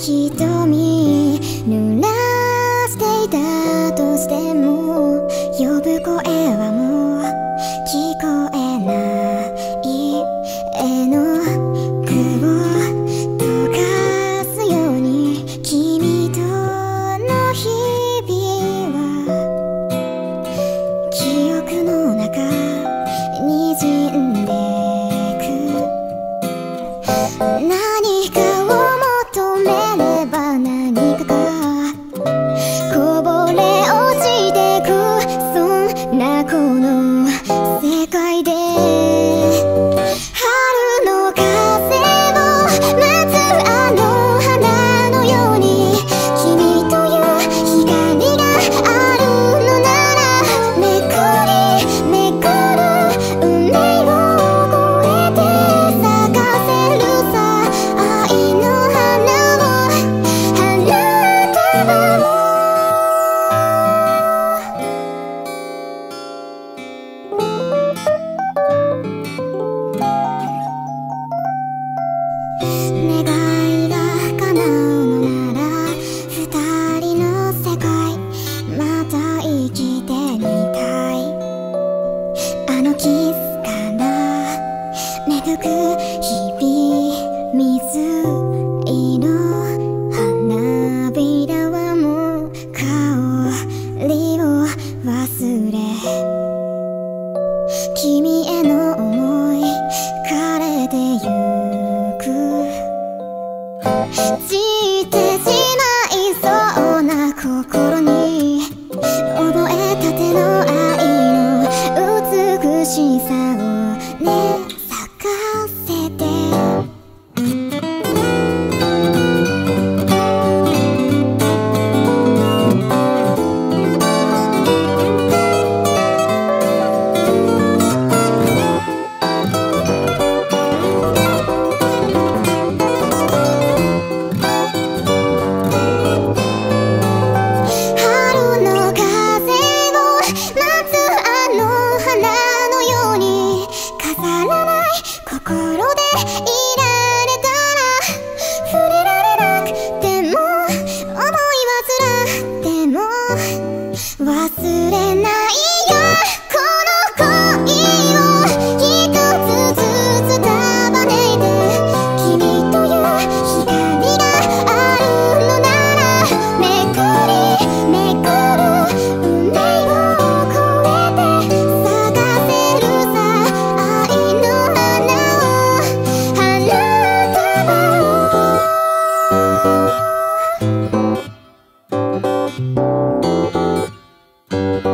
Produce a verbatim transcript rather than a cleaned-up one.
瞳濡らしていたとしても呼ぶ声はもう聞こえない絵の具を溶かすように君との日々は記憶の中にじんで何かを求めれば何かがこぼれ落ちてくそんなこの世界で春の風を待つあの花のように君という光があるのならめくりめくる運命を願いが叶うのなら二人の世界また生きてみたいあのキスから芽吹く日々水色花びらはもう香りを忘れ君への想い枯れてゆく散ってしまいそうな心に覚えたての愛の美しさをね咲かせて心でいられたら触れられなくても思いはつらっても忘れないよこの恋を一つずつ束ねて君という光があるのならめくりめくる運命を越えて咲かせるさ愛の花Thank you.